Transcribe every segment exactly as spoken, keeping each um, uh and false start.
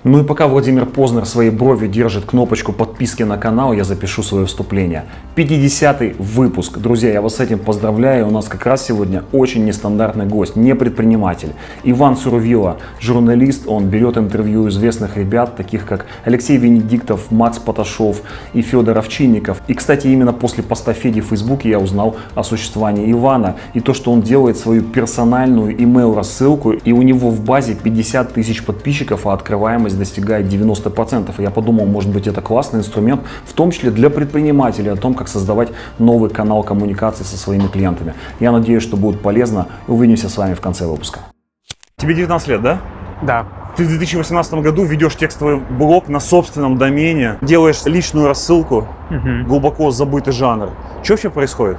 Ну и пока Владимир Познер своей бровью держит кнопочку подписки на канал, я запишу свое вступление. пятидесятый выпуск. Друзья, я вас с этим поздравляю. У нас как раз сегодня очень нестандартный гость, не предприниматель. Иван Сурвила, журналист, он берет интервью известных ребят, таких как Алексей Венедиктов, Макс Поташов и Федор Овчинников. И, кстати, именно после поста Феди в Фейсбуке я узнал о существовании Ивана и то, что он делает свою персональную email-рассылку, и у него в базе пятьдесят тысяч подписчиков, а открываемость достигает девяноста процентов. И я подумал, может быть, это классный инструмент, в том числе для предпринимателей, о том, как создавать новый канал коммуникации со своими клиентами. Я надеюсь, что будет полезно. Увидимся с вами в конце выпуска. Тебе девятнадцать лет, да? Да. Ты в две тысячи восемнадцатом году ведешь текстовый блог на собственном домене, делаешь личную рассылку, угу. Глубоко забытый жанр. Что вообще происходит?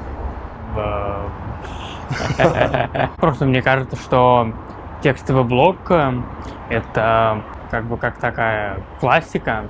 Просто мне кажется, что текстовый блог — это как бы как такая классика,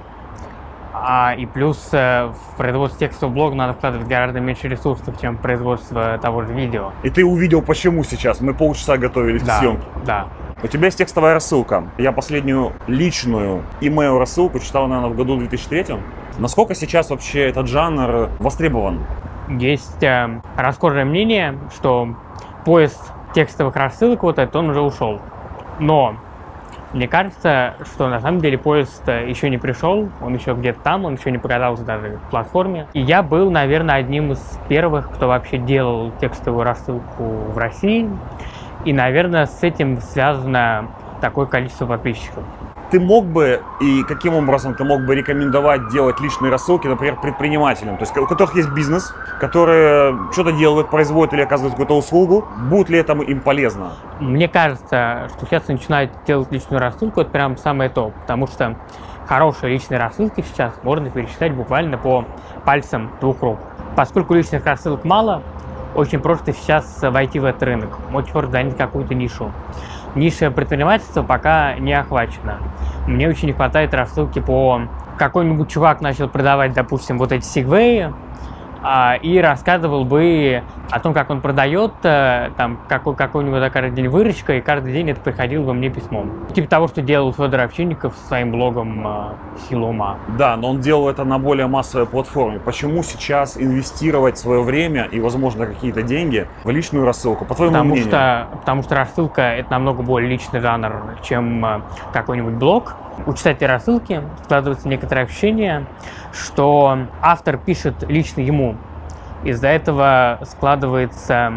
а и плюс в производство текстового блога надо вкладывать гораздо меньше ресурсов, чем в производство того же видео. И ты увидел почему сейчас? Мы полчаса готовились да, к съемке. Да. У тебя есть текстовая рассылка. Я последнюю личную email рассылку читал, наверное, в году две тысячи третьем. Насколько сейчас вообще этот жанр востребован? Есть э, расхожее мнение, что поиск текстовых рассылок вот этот, он уже ушел. Но мне кажется, что на самом деле поезд еще не пришел, он еще где-то там, он еще не показался даже в платформе. И я был, наверное, одним из первых, кто вообще делал текстовую рассылку в России. И, наверное, с этим связано такое количество подписчиков. Ты мог бы, и каким образом ты мог бы рекомендовать делать личные рассылки, например, предпринимателям, то есть у которых есть бизнес, которые что-то делают, производят или оказывают какую-то услугу, будет ли это им полезно? Мне кажется, что сейчас начинать делать личную рассылку, это прям самое то, потому что хорошие личные рассылки сейчас можно пересчитать буквально по пальцам двух рук. Поскольку личных рассылок мало, очень просто сейчас войти в этот рынок, очень просто занять какую-то нишу. Ниша предпринимательства пока не охвачена. Мне очень не хватает рассылки по... Какой-нибудь чувак начал продавать, допустим, вот эти сегвеи, а, и рассказывал бы о том, как он продает, а, там, какой, какой у него каждый день выручка, и каждый день это приходило бы мне письмом. Типа того, что делал Федор Овчинников со своим блогом а, «Сила ума». Да, но он делал это на более массовой платформе. Почему сейчас инвестировать свое время и, возможно, какие-то деньги в личную рассылку, по твоему потому мнению? Что, потому что рассылка — это намного более личный жанр, чем а, какой-нибудь блог. У читателя рассылки складывается некоторое ощущение, что автор пишет лично ему. Из-за этого складывается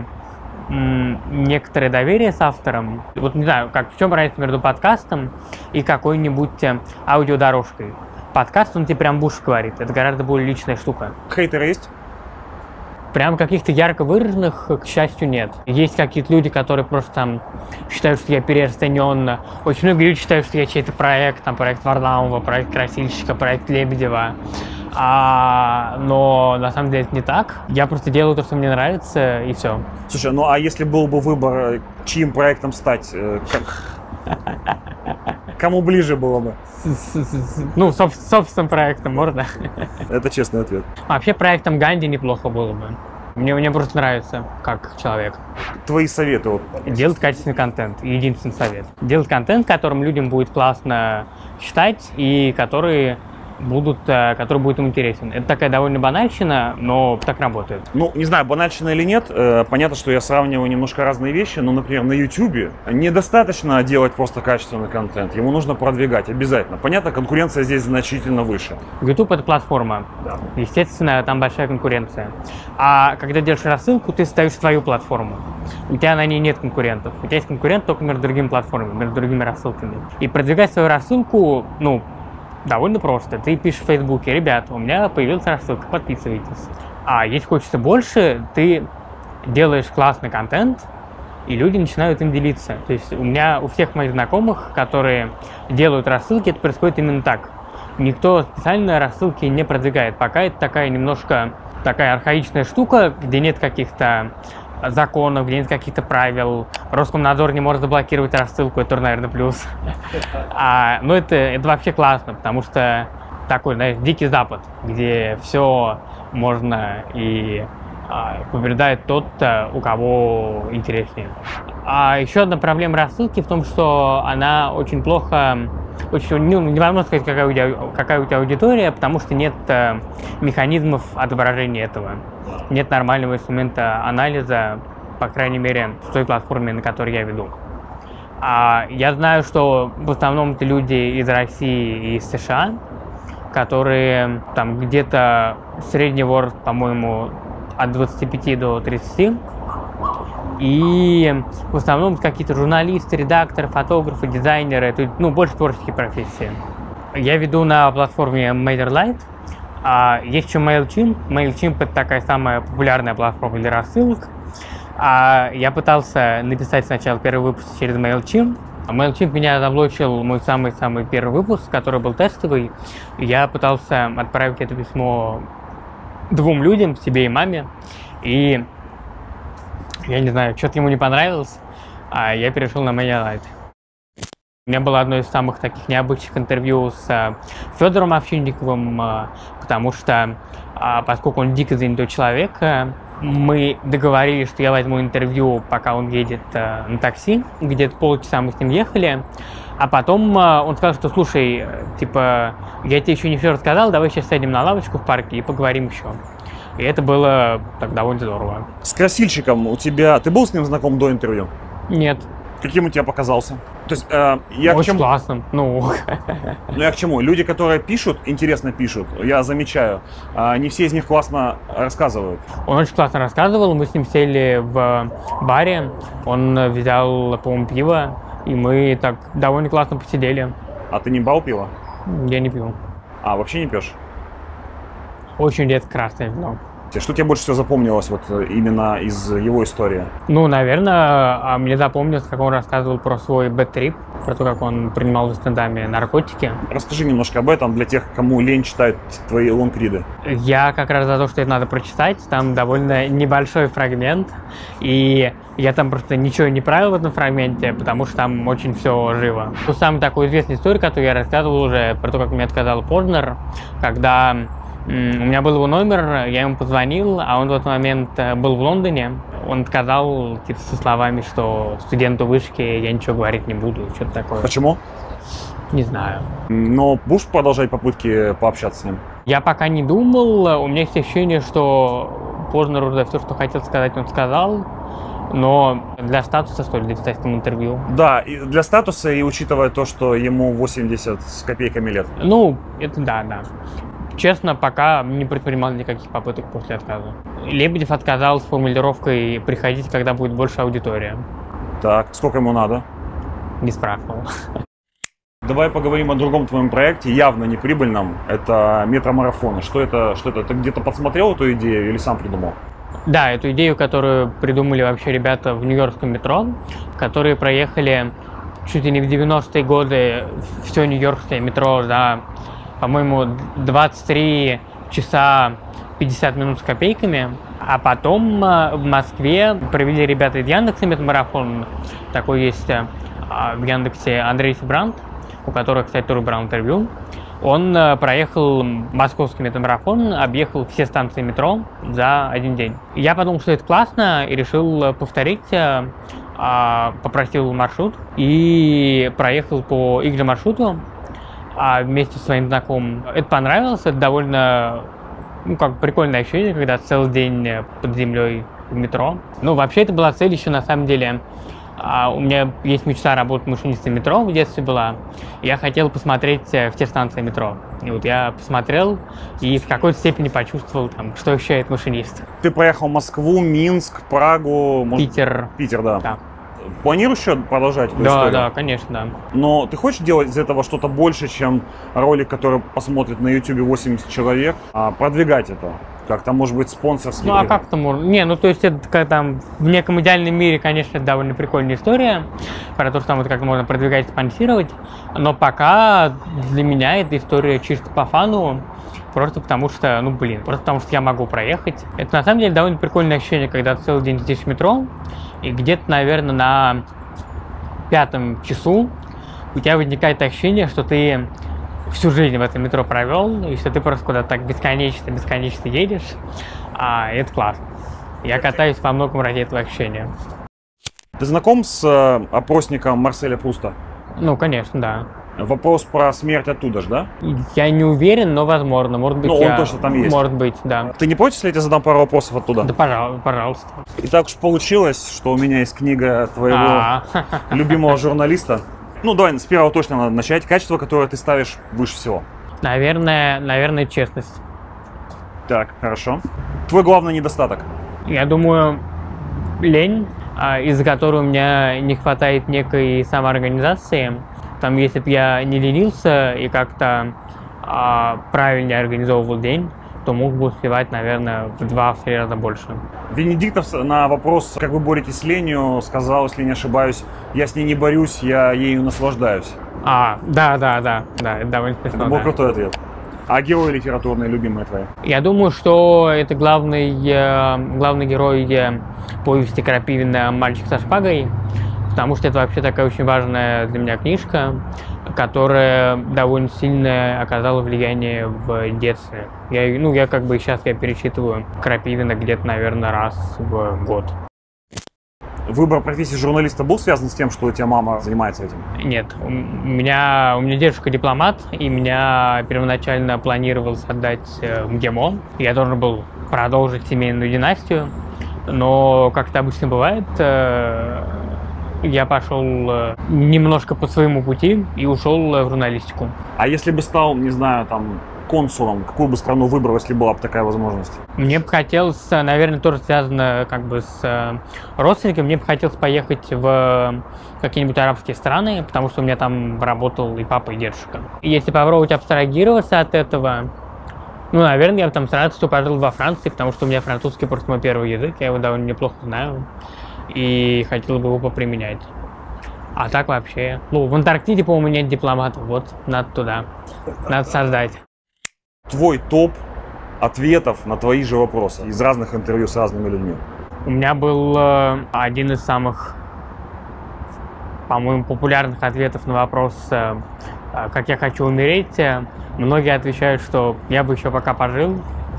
м, некоторое доверие с автором. Вот не знаю, как, в чем разница между подкастом и какой-нибудь аудиодорожкой. Подкаст, он тебе прям в уши говорит. Это гораздо более личная штука. Хейтеры есть? Прям каких-то ярко выраженных, к счастью, нет. Есть какие-то люди, которые просто там считают, что я переоценен. Очень многие люди считают, что я чей-то проект, там, проект Варламова, проект Красильщика, проект Лебедева. А, но на самом деле это не так. Я просто делаю то, что мне нравится, и все. Слушай, ну а если был бы выбор, чьим проектом стать, как... кому ближе было бы? Ну, соб собственным проектом можно. Это честный ответ. Вообще проектом Ганди неплохо было бы. Мне, мне просто нравится, как человек. Твои советы? Вот. Делать качественный контент. Единственный совет. Делать контент, которым людям будет классно читать и который... будут, который будет им интересен. Это такая довольно банальщина, но так работает. Ну, не знаю, банальщина или нет. Понятно, что я сравниваю немножко разные вещи, но, например, на YouTube недостаточно делать просто качественный контент. Ему нужно продвигать обязательно. Понятно, конкуренция здесь значительно выше. YouTube — это платформа. Да. Естественно, там большая конкуренция. А когда делаешь рассылку, ты ставишь свою платформу. У тебя на ней нет конкурентов. У тебя есть конкурент только между другими платформами, между другими рассылками. И продвигать свою рассылку, ну, довольно просто. Ты пишешь в Фейсбуке: ребят, у меня появилась рассылка, подписывайтесь. А если хочется больше, ты делаешь классный контент, и люди начинают им делиться. То есть у меня, у всех моих знакомых, которые делают рассылки, это происходит именно так. Никто специально рассылки не продвигает. Пока это такая немножко такая архаичная штука, где нет каких-то законов, где нет каких-то правил. Роскомнадзор не может заблокировать рассылку, это, наверное, плюс. А, но это, это вообще классно, потому что такой, знаешь, дикий запад, где все можно и а, побеждает тот, у кого интереснее. А еще одна проблема рассылки в том, что она очень плохо очень, ну, невозможно сказать, какая у тебя, какая у тебя аудитория, потому что нет э, механизмов отображения этого. Нет нормального инструмента анализа, по крайней мере, в той платформе, на которой я веду. А я знаю, что в основном это люди из России и из США, которые там где-то средний ворот, по-моему, от двадцати пяти до тридцати. И в основном какие-то журналисты, редакторы, фотографы, дизайнеры, то есть, ну, больше творческие профессии. Я веду на платформе MailerLite. А есть еще MailChimp. MailChimp — это такая самая популярная платформа для рассылок. А я пытался написать сначала первый выпуск через MailChimp. MailChimp меня заблочил мой самый-самый первый выпуск, который был тестовый. Я пытался отправить это письмо двум людям, себе и маме. И я не знаю, что-то ему не понравилось, а я перешел на MailerLite. У меня было одно из самых таких необычных интервью с Федором Овчинниковым, потому что, поскольку он дико занятой человек, мы договорились, что я возьму интервью, пока он едет на такси. Где-то полчаса мы с ним ехали. А потом он сказал, что слушай, типа, я тебе еще не все рассказал, давай сейчас сядем на лавочку в парке и поговорим еще. И это было так довольно здорово. С красильщиком у тебя... Ты был с ним знаком до интервью? Нет. Каким он тебе показался? То есть, э, я Очень к чему... классным. Ну. ну, я к чему? Люди, которые пишут, интересно пишут, я замечаю, не все из них классно рассказывают. Он очень классно рассказывал. Мы с ним сели в баре. Он взял, по-моему, пиво. И мы так довольно классно посидели. А ты не брал пиво? Я не пью. А, вообще не пьешь? Очень редко красное вино. Что тебе больше всего запомнилось вот именно из его истории? Ну, наверное, мне запомнилось, как он рассказывал про свой бэд-трип, про то, как он принимал в стендаме наркотики. Расскажи немножко об этом для тех, кому лень читать твои лонгриды. Я как раз за то, что это надо прочитать. Там довольно небольшой фрагмент, и я там просто ничего не правил в этом фрагменте, потому что там очень все живо. Самая такая известная история, которую я рассказывал уже, про то, как мне отказал Познер, когда у меня был его номер, я ему позвонил, а он в этот момент был в Лондоне. Он отказал типа, со словами, что студенту вышки я ничего говорить не буду, что-то такое. Почему? Не знаю. Но будешь продолжать попытки пообщаться с ним? Я пока не думал. У меня есть ощущение, что Познер уже все, что хотел сказать, он сказал. Но для статуса стоит написать ему интервью. Да, и для статуса, и учитывая то, что ему восемьдесят с копейками лет. Ну, это да, да. Честно, пока не предпринимал никаких попыток после отказа. Лебедев отказал с формулировкой «приходите, когда будет больше аудитория». Так, сколько ему надо? Не спрашивал. Давай поговорим о другом твоем проекте, явно неприбыльном. Это метромарафоны. Что это? Что это? Ты где-то подсмотрел эту идею или сам придумал? Да, эту идею, которую придумали вообще ребята в нью-йоркском метро, которые проехали чуть ли не в девяностые годы все нью-йоркское метро за, по-моему, двадцать три часа пятьдесят минут с копейками. А потом в Москве провели ребята из Яндекса метамарафон. Такой есть в Яндексе Андрей Сибрант, у которого, кстати, тоже брал интервью. Он проехал московский метамарафон, объехал все станции метро за один день. Я подумал, что это классно, и решил повторить. Попросил маршрут и проехал по их же маршруту вместе со своим знакомым. Это понравилось, это довольно, ну, как прикольное ощущение, когда целый день под землей в метро. Ну, вообще, это была цель еще на самом деле. Uh, у меня есть мечта работать машинистом метро, в детстве была. Я хотел посмотреть uh, все станции метро. И вот я посмотрел и в какой-то степени почувствовал, там, что ощущает машинист. Ты проехал Москву, Минск, Прагу, может... Питер. Питер, да. да. Планируешь еще продолжать эту да, историю? Да, конечно, да. Но ты хочешь делать из этого что-то больше, чем ролик, который посмотрит на YouTube восемьдесят человек, а продвигать это? Как-то, может быть, спонсорский. Ну, а как-то можно? Не, ну, то есть, это как там в неком идеальном мире, конечно, это довольно прикольная история, про то, что там вот как можно продвигать, спонсировать, но пока для меня эта история чисто по фану, просто потому что, ну, блин, просто потому что я могу проехать. Это, на самом деле, довольно прикольное ощущение, когда ты целый день сидишь в метро, и где-то, наверное, на пятом часу у тебя возникает ощущение, что ты всю жизнь в этом метро провел, и что ты просто куда-то так бесконечно-бесконечно едешь, а это классно. Я катаюсь во многом ради этого ощущения. Ты знаком с э, опросником Марселя Пруста? Ну, конечно, да. Вопрос про смерть оттуда же, да? Я не уверен, но возможно. Может быть, ну, он я... точно там есть. Может быть, да. Ты не против, если я тебе задам пару вопросов оттуда? Да, пожалуйста. пожалуйста. И так уж получилось, что у меня есть книга твоего А-а-а. любимого журналиста. Ну, давай, с первого точно надо начать. Качество, которое ты ставишь выше всего. Наверное, наверное, честность. Так, хорошо. Твой главный недостаток? Я думаю, лень, из-за которой у меня не хватает некой самоорганизации. Там, если бы я не ленился и как-то а, правильнее организовывал день, то мог бы успевать, наверное, в два-три раза больше. Венедиктов на вопрос, как вы боретесь с ленью, сказал, если не ошибаюсь, я с ней не борюсь, я ею наслаждаюсь. А, да, да, да, да, это довольно смешно. Это был да. крутой ответ. А герои литературные, любимые твои? Я думаю, что это главный, главный герой повести Крапивина «Мальчик со шпагой», потому что это вообще такая очень важная для меня книжка, которая довольно сильно оказала влияние в детстве. Я, ну, я как бы сейчас я перечитываю Крапивина где-то, наверное, раз в год. Выбор профессии журналиста был связан с тем, что у тебя мама занимается этим? Нет, у меня, у меня дедушка дипломат, и меня первоначально планировалось отдать в МГИМО. Я должен был продолжить семейную династию, но, как это обычно бывает, я пошел немножко по своему пути и ушел в журналистику. А если бы стал, не знаю, там, консулом, какую бы страну выбрал, если была бы такая возможность? Мне бы хотелось, наверное, тоже связано как бы с родственниками, мне бы хотелось поехать в какие-нибудь арабские страны, потому что у меня там работал и папа, и дедушка. И если попробовать абстрагироваться от этого, ну, наверное, я бы там с радостью пожил во Франции, потому что у меня французский просто мой первый язык, я его довольно неплохо знаю, и хотел бы его поприменять. А так вообще, ну, в Антарктиде, по-моему, нет дипломатов, вот, надо туда, надо создать. Твой топ ответов на твои же вопросы из разных интервью с разными людьми. У меня был э, один из самых, по-моему, популярных ответов на вопрос, э, как я хочу умереть. Многие отвечают, что я бы еще пока пожил,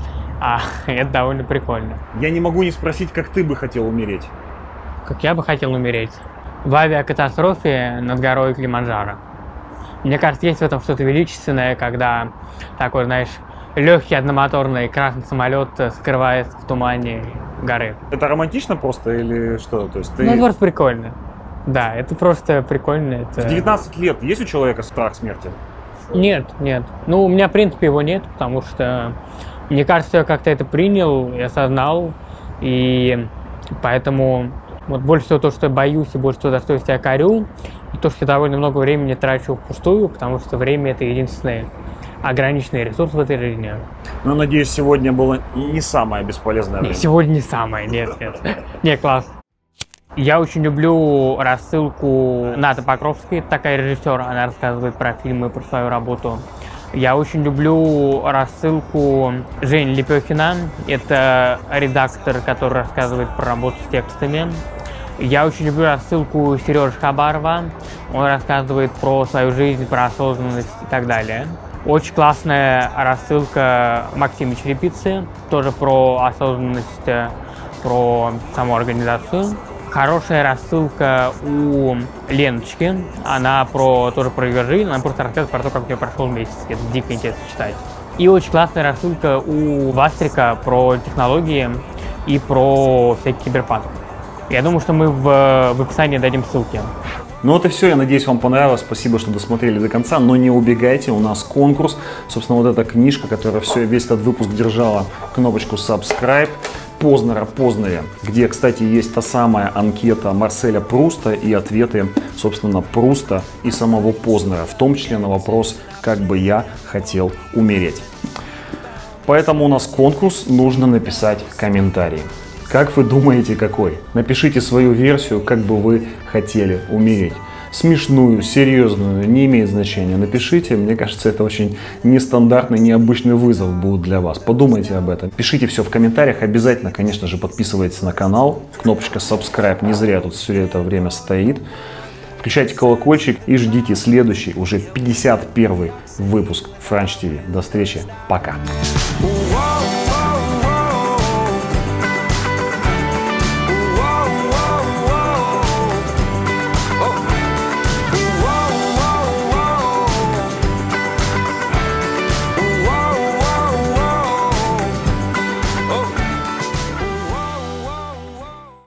а это довольно прикольно. Я не могу не спросить, как ты бы хотел умереть. Как я бы хотел умереть? В авиакатастрофе над горой Килиманджаро. Мне кажется, есть в этом что-то величественное, когда такой, знаешь, легкий одномоторный красный самолет скрывается в тумане горы. Это романтично просто или что? То есть ты... Ну, это просто прикольно. Да, это просто прикольно. Это... В девятнадцать лет есть у человека страх смерти? Нет, нет. Ну, у меня, в принципе, его нет, потому что, мне кажется, я как-то это принял и осознал, и поэтому вот больше всего то, что я боюсь, и больше всего, за что я себя корю, и то, что я довольно много времени трачу впустую, потому что время — это единственный ограниченный ресурс в этой жизни. Ну, надеюсь, сегодня было не самое бесполезное время. Сегодня не самое, нет, нет. Нет, класс. Я очень люблю рассылку Ната Покровской, такая режиссер, она рассказывает про фильмы, про свою работу. Я очень люблю рассылку Жени Лепехина, это редактор, который рассказывает про работу с текстами. Я очень люблю рассылку Сережи Хабарова, он рассказывает про свою жизнь, про осознанность и так далее. Очень классная рассылка Максима Черепицы, тоже про осознанность, про самоорганизацию. Хорошая рассылка у Леночки, она про, тоже про ее жизнь, она просто рассказывает про то, как у нее прошел месяц, это дико интересно читать. И очень классная рассылка у Вастрика про технологии и про всякий киберпанк. Я думаю, что мы в, в описании дадим ссылки. Ну вот и все, я надеюсь, вам понравилось, спасибо, что досмотрели до конца, но не убегайте, у нас конкурс, собственно, вот эта книжка, которая все, весь этот выпуск держала кнопочку subscribe, Познера Познере, где, кстати, есть та самая анкета Марселя Пруста и ответы, собственно, Пруста и самого Познера, в том числе на вопрос, как бы я хотел умереть. Поэтому у нас конкурс, нужно написать комментарий. Как вы думаете, какой? Напишите свою версию, как бы вы хотели умереть. Смешную, серьезную, не имеет значения. Напишите, мне кажется, это очень нестандартный, необычный вызов будет для вас. Подумайте об этом. Пишите все в комментариях. Обязательно, конечно же, подписывайтесь на канал. Кнопочка subscribe не зря тут все это время стоит. Включайте колокольчик и ждите следующий, уже пятьдесят первый выпуск Франч ТВ. До встречи, пока.